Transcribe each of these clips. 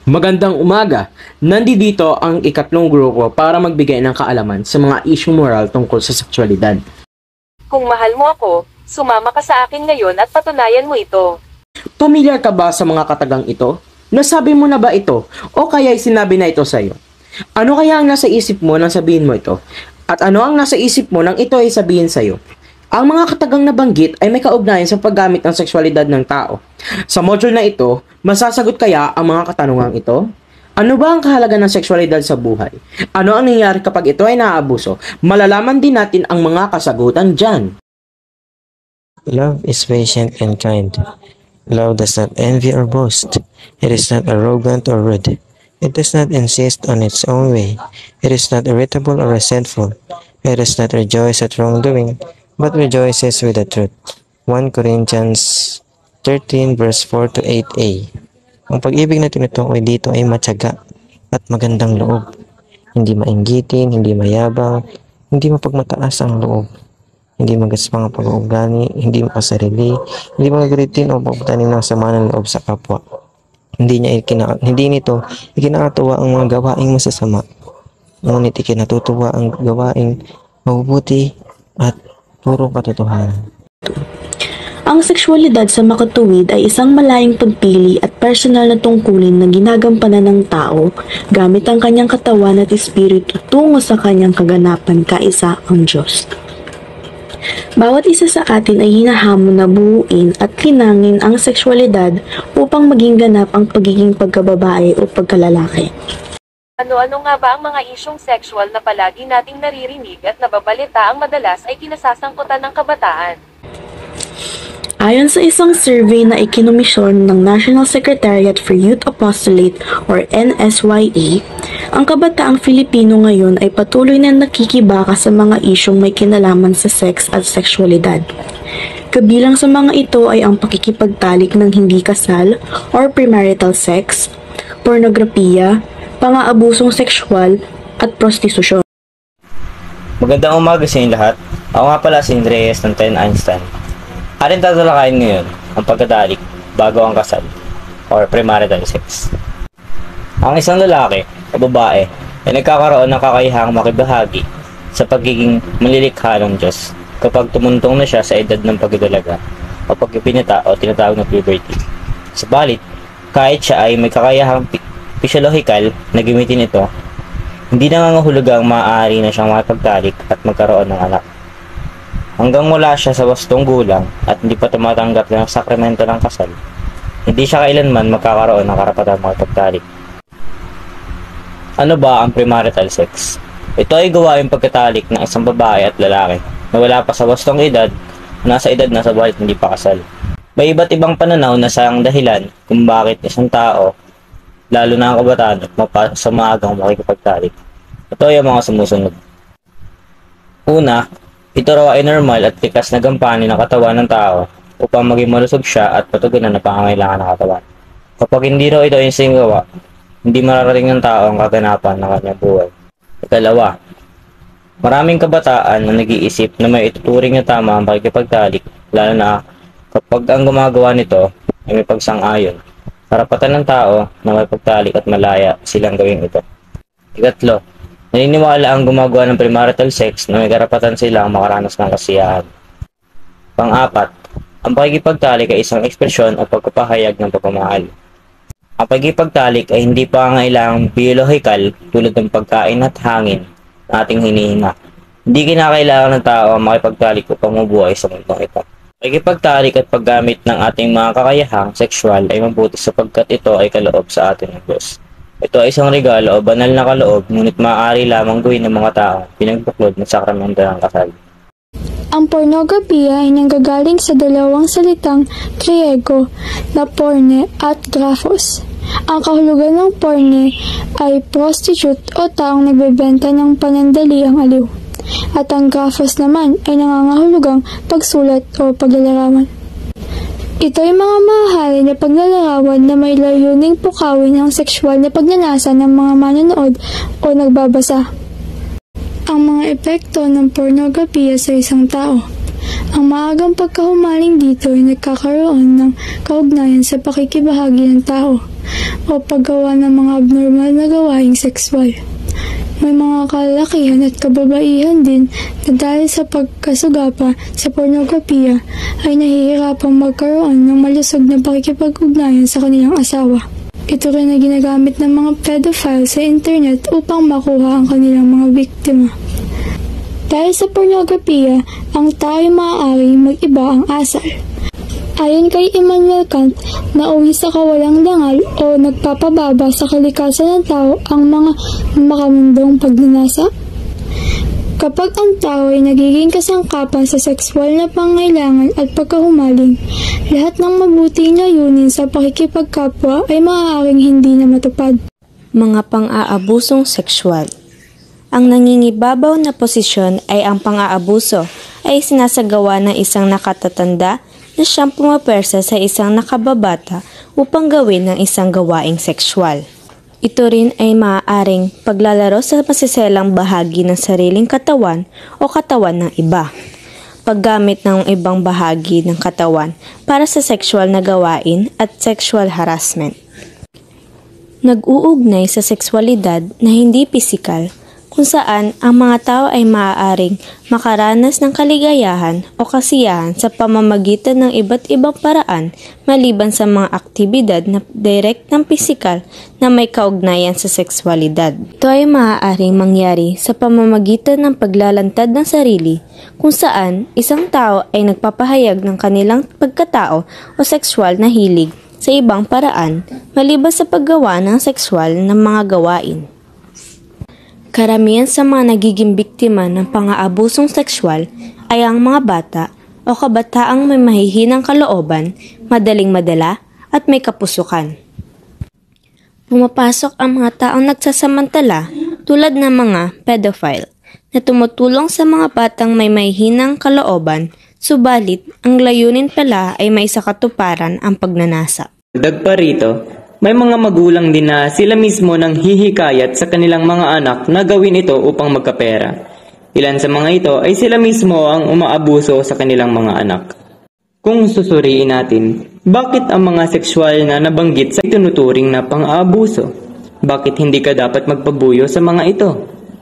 Magandang umaga! Nandito ang ikatlong grupo para magbigay ng kaalaman sa mga isyung moral tungkol sa sexualidad. Kung mahal mo ako, sumama ka sa akin ngayon at patunayan mo ito. Pamilyar ka ba sa mga katagang ito? Nasabi mo na ba ito? O kaya'y sinabi na ito sa iyo? Ano kaya ang nasa isip mo nang sabihin mo ito? At ano ang nasa isip mo nang ito ay sabihin sa iyo? Ang mga katagang nabanggit ay may kaugnayan sa paggamit ng sexualidad ng tao. Sa module na ito, masasagot kaya ang mga katanungang ito? Ano ba ang kahalaga ng sexualidad sa buhay? Ano ang nangyayari kapag ito ay naaabuso? Malalaman din natin ang mga kasagutan dyan. Love is patient and kind. Love does not envy or boast. It is not arrogant or rude. It does not insist on its own way. It is not irritable or resentful. It does not rejoice at wrongdoing, but rejoices with the truth. 1 Corinthians 13 verse 4 to 8a. Ang pag-ibig na tinutukoy dito ay matyaga at magandang loob. Hindi mainggitin, hindi mayabang, hindi mapagmataas ang loob. Hindi magaspang ang pag-uugali, hindi makasarili, hindi magagalitin o pagtanim ng sama ng loob sa kapwa. Hindi nito ikinakatuwa ang mga gawaing masasama. Ngunit ikinatutuwa ang gawaing mabubuti at puro katotohanan. Ang sexualidad sa makatuwid ay isang malayang pagpili at personal na tungkulin na ginagampanan ng tao gamit ang kanyang katawan at espiritu tungo sa kanyang kaganapan kaisa ang Diyos. Bawat isa sa atin ay hinahamon na buuin at linangin ang sexualidad upang maging ganap ang pagiging pagkababae o pagkalalaki. Ano-ano nga ba ang mga isyong sexual na palagi nating naririnig at nababalita ang madalas ay kinasasangkutan ng kabataan? Ayon sa isang survey na ikinomisyon ng National Secretariat for Youth Apostolate or NSYA, ang kabataang Filipino ngayon ay patuloy na nakikibaka sa mga isyong may kinalaman sa sex at sexualidad. Kabilang sa mga ito ay ang pakikipagtalik ng hindi kasal or premarital sex, pornografiya, pang-aabusong sexual at prostitusyon. Magandang umaga sa inyo lahat. Ako nga pala si Andreas ng 10 Einstein. Ating tatalakayin ngayon ang pagkatalik bago ang kasal or premarital sex. Ang isang lalaki o babae ay nagkakaroon ng kakayahang makibahagi sa pagiging malilikha ng Diyos kapag tumuntong na siya sa edad ng pagdadalaga o pagpipinata o tinatawag na puberty. Subalit, kahit siya ay may kakayahang physiological na gamitin ito, hindi nangangahulugang maaari na siyang makipagtalik at magkaroon ng anak. Hanggang wala siya sa wastong gulang at hindi pa tumatanggap ng sakramento ng kasal, hindi siya kailanman magkakaroon ng karapatang makipagtalik. Ano ba ang premarital sex? Ito ay gawain pagkatalik ng isang babae at lalaki na wala pa sa wastong edad, nasa edad na sabalit hindi pa kasal. May iba't ibang pananaw na sayang dahilan kung bakit isang tao, lalo na ang kabataan, mapasok sa maagang makikipagtalik. Ito ay ang mga sumusunod. Una, ito raw ay normal at likas na gampanin ng katawan ng tao upang maging malusog siya at patugunan na pangangailangan ng katawan. Kapag hindi raw ito ay gawa, hindi mararating ng tao ang kaganapan ng kanyang buhay. Ikalawa, maraming kabataan na nag-iisip na may ituturing na tama ang pakikipagtalik, lalo na kapag ang gumagawa nito ay may pagsang-ayon. Karapatan ng tao na may pagtalik at malaya silang gawin ito. Ikatlo, naniniwala ang gumagawa ng premarital sex na may karapatan silang makaranas ng kasiyahan. Pang-apat, ang pakikipagtalik ay isang ekspresyon o pagpapahayag ng pagmamahal. Ang pakikipagtalik ay hindi pa kailangang biological tulad ng pagkain at hangin na ating hinihinga. Hindi kinakailangan ng tao ang makipagtalik upang mabuhay sa mundong ito. Pakikipagtalik at paggamit ng ating mga kakayahang sexual ay mabuti sapagkat ito ay kaloob sa atin ng Diyos. Ito ay isang regalo o banal na kaloob, ngunit maaari lamang gawin ng mga tao pinagbuklod ng sakramento ng kasal. Ang pornografiya ay nanggagaling sa dalawang salitang Griego na porne at graphos. Ang kahulugan ng porne ay prostitute o taong nagbebenta ng panandaliang aliw. At ang graphos naman ay nangangahulugang pagsulat o paglalarawan. Ito ay mga mahahalin na paglalarawan na may layuning pukawin ang sexual na pagnanasa ng mga manonood o nagbabasa. Ang mga epekto ng pornografiya sa isang tao. Ang maagang pagkahumaling dito ay nagkakaroon ng kaugnayan sa pakikibahagi ng tao o paggawa ng mga abnormal na gawaing sexual. May mga kalalakihan at kababaihan din na dahil sa pagkasugapa sa pornografiya ay nahihirapang magkaroon ng malusog na pakikipag-ugnayan sa kanilang asawa. Ito rin na ginagamit ng mga pedophile sa internet upang makuha ang kanilang mga biktima. Dahil sa pornografiya, ang tao ay maaaring mag-iba ang asal. Ayon kay Immanuel Kant, nauwi sa kawalang dangal o nagpapababa sa kalikasan ng tao ang mga makamundong pagnanasa. Kapag ang tao ay nagiging kasangkapan sa sexual na pangailangan at pagkahumaling, lahat ng mabuting layunin sa pakikipagkapwa ay maaaring hindi na matupad. Mga pang-aabusong sexual. Ang nangingibabaw na posisyon ay ang pang-aabuso ay sinasagawa ng isang nakatatanda na siyang pumapersa sa isang nakababata upang gawin ng isang gawaing sexual. Ito rin ay maaaring paglalaro sa masiselang bahagi ng sariling katawan o katawan ng iba. Paggamit ng ibang bahagi ng katawan para sa sexual na gawain at sexual harassment. Nag-uugnay sa sexualidad na hindi pisikal, kung saan ang mga tao ay maaaring makaranas ng kaligayahan o kasiyahan sa pamamagitan ng iba't ibang paraan maliban sa mga aktibidad na direct ng pisikal na may kaugnayan sa sexualidad. Ito ay maaaring mangyari sa pamamagitan ng paglalantad ng sarili, kung saan isang tao ay nagpapahayag ng kanilang pagkatao o sexual na hilig sa ibang paraan maliban sa paggawa ng sexual na mga gawain. Karamihan sa mga nagiging biktima ng pang-aabusong sexual ay ang mga bata o kabataang may mahihinang kalooban, madaling madala at may kapusukan. Pumapasok ang mga taong nagsasamantala tulad ng mga pedophile na tumutulong sa mga batang may mahihinang kalooban, subalit ang layunin pala ay may sakatuparan ang pagnanasa. Dagdag pa rito, may mga magulang din na sila mismo nang hihikayat sa kanilang mga anak na gawin ito upang magkapera. Ilan sa mga ito ay sila mismo ang umaabuso sa kanilang mga anak. Kung susuriin natin, bakit ang mga sexual na nabanggit sa itinuturing na pang-aabuso? Bakit hindi ka dapat magpabuyo sa mga ito?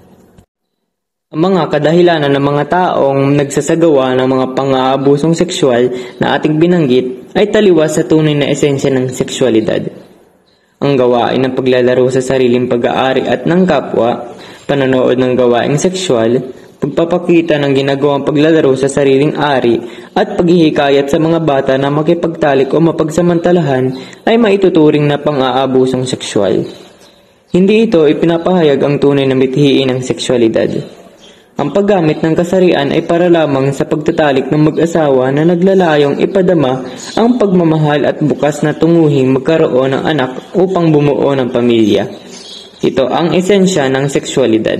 Ang mga kadahilanan ng mga taong nagsasagawa ng mga pang-aabusong sexual na ating binanggit ay taliwas sa tunay na esensya ng sexualidad. Ang gawain ng paglalaro sa sariling pag-aari at ng kapwa, panonood ng gawaing sexual, pagpapakita ng ginagawang paglalaro sa sariling ari at paghihikayat sa mga bata na makipagtalik o mapagsamantalahan ay maituturing na pang-aabusong sexual. Hindi ito ipinapahayag ang tunay na mithiin ng sexualidad. Ang paggamit ng kasarian ay para lamang sa pagtatalik ng mag-asawa na naglalayong ipadama ang pagmamahal at bukas na tunguhing magkaroon ng anak upang bumuo ng pamilya. Ito ang esensya ng sexualidad.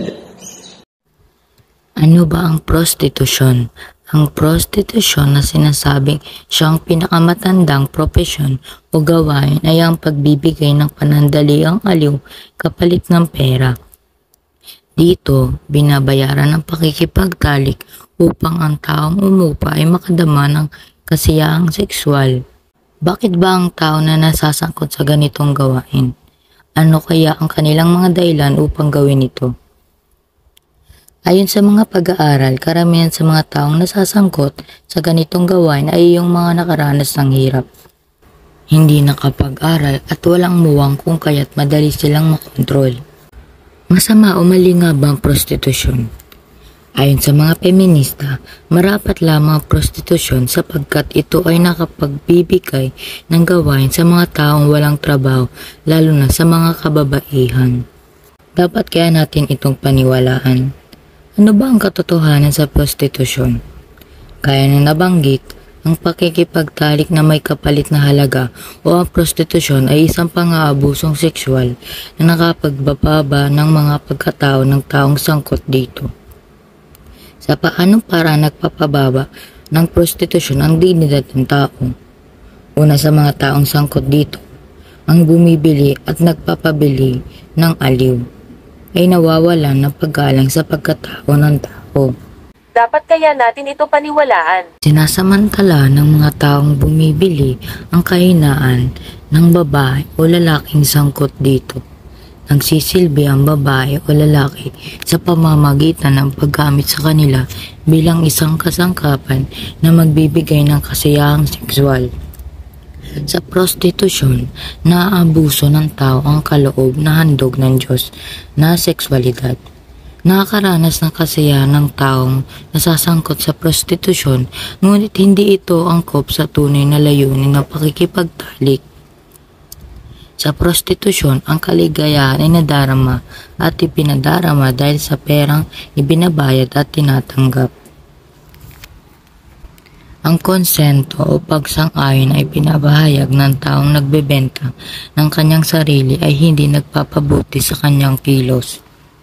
Ano ba ang prostitusyon? Ang prostitusyon na sinasabing siyang pinakamatandang propesyon o gawain ay ang pagbibigay ng panandaliang aliw kapalit ng pera. Dito, binabayaran ng pakikipagtalik upang ang taong umupa ay makadama ng kasiyahang sexual. Bakit ba ang tao na nasasangkot sa ganitong gawain? Ano kaya ang kanilang mga dahilan upang gawin ito? Ayon sa mga pag-aaral, karamihan sa mga taong nasasangkot sa ganitong gawain ay yung mga nakaranas ng hirap. Hindi nakapag-aral at walang muwang kung kaya't madali silang makontrol. Masama o mali nga ba ang prostitusyon? Ayon sa mga feminista, marapat lamang ang prostitusyon sapagkat ito ay nakapagbibigay ng gawain sa mga taong walang trabaho, lalo na sa mga kababaihan. Dapat kaya natin itong paniwalaan. Ano ba ang katotohanan sa prostitusyon? Kaya na nabanggit, ang pakikipagtalik na may kapalit na halaga o ang prostitusyon ay isang pang-aabusong sexual na nakapagbababa ng mga pagkatao ng taong sangkot dito. Sa paanong paraan nagpapababa ng prostitusyon ang dignidad ng tao? Una sa mga taong sangkot dito, ang bumibili at nagpapabili ng aliw ay nawawalan ng paggalang sa pagkatao ng tao. Dapat kaya natin ito paniwalaan? Sinasamantala ng mga taong bumibili ang kahinaan ng babae o lalaking sangkot dito. Nagsisilbi ang babae o lalaki sa pamamagitan ng paggamit sa kanila bilang isang kasangkapan na magbibigay ng kasiyahang sexual. Sa prostitusyon, naaabuso ng tao ang kaloob na handog ng Diyos na sexualidad. Nakakaranas ng kasiyahan ng taong nasasangkot sa prostitusyon, ngunit hindi ito angkop sa tunay na layunin ng pakikipagtalik. Sa prostitusyon, ang kaligayahan ay nadarama at ipinadarama dahil sa perang ibinabayad at tinatanggap. Ang konsento o pagsang-ayon ay pinabahayag ng taong nagbebenta ng kanyang sarili ay hindi nagpapabuti sa kanyang kilos.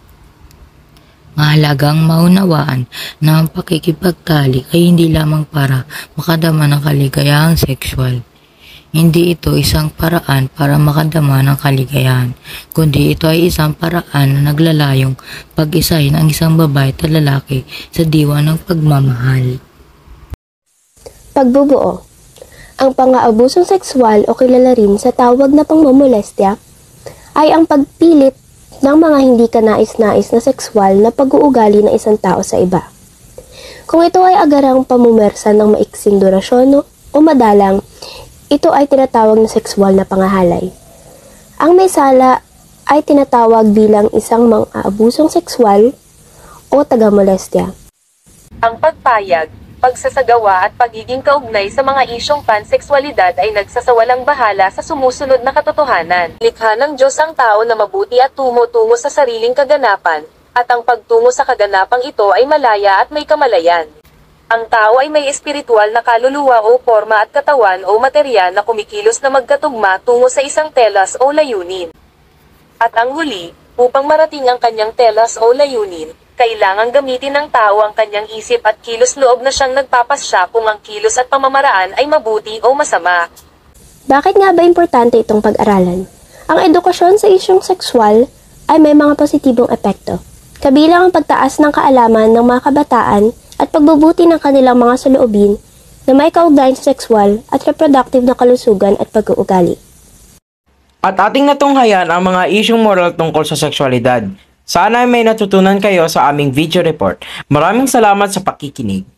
Mahalagang maunawaan na ang pakikipagtalik ay hindi lamang para makadama ng kaligayahang sexual. Hindi ito isang paraan para makadama ng kaligayahan, kundi ito ay isang paraan na naglalayong pag-isahin ang isang babae at lalaki sa diwa ng pagmamahal. Pagbubuo. Ang pang-aabusong sexual o kilala rin sa tawag na pangmomolestya ay ang pagpilit ng mga hindi kanais-nais na sexual na pag-uugali ng isang tao sa iba. Kung ito ay agarang pamumersa ng maiksing durasyon o madalang, ito ay tinatawag na sexual na pangahalay. Ang may sala ay tinatawag bilang isang mang-aabusong sexual o taga-molestya. Ang pagpayag, pagsasagawa at pagiging kaugnay sa mga isyong panseksualidad ay nagsasawalang bahala sa sumusunod na katotohanan. Likha ng Diyos ang tao na mabuti at tumutungo sa sariling kaganapan, at ang pagtungo sa kaganapang ito ay malaya at may kamalayan. Ang tao ay may espiritual na kaluluwa o forma at katawan o materya na kumikilos na magkatugma tungo sa isang telos o layunin. At ang huli, upang marating ang kanyang telos o layunin, kailangang gamitin ng tao ang kanyang isip at kilos loob na siyang nagpapasya kung ang kilos at pamamaraan ay mabuti o masama. Bakit nga ba importante itong pag-aralan? Ang edukasyon sa isyong sexual ay may mga positibong epekto, kabilang ang pagtaas ng kaalaman ng mga kabataan at pagbubuti ng kanilang mga saloobin na may kaugnayan sa sexual at reproductive na kalusugan at pag-uugali. At ating natunghayan ang mga isyong moral tungkol sa sexualidad. Sana ay may natutunan kayo sa aming video report. Maraming salamat sa pakikinig.